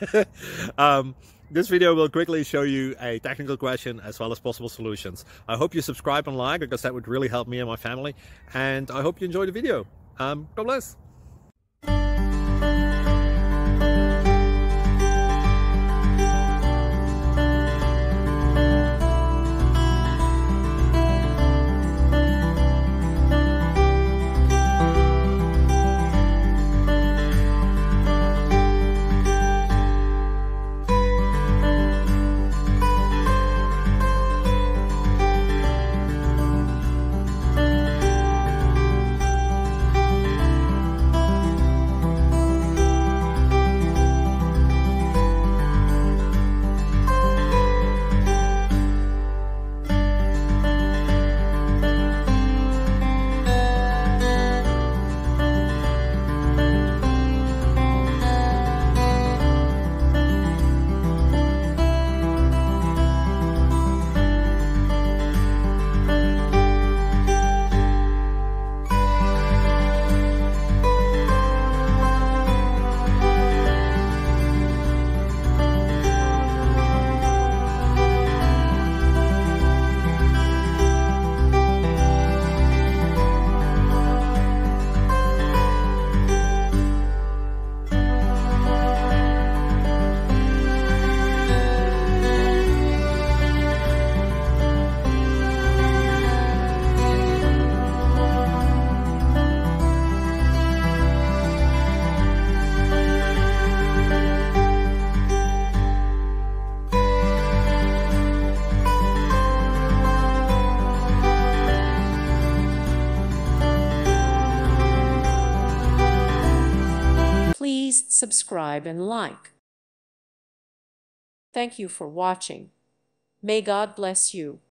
This video will quickly show you a technical question as well as possible solutions. I hope you subscribe and like, because that would really help me and my family. And I hope you enjoy the video. God bless. Please subscribe and like. Thank you for watching. May God bless you.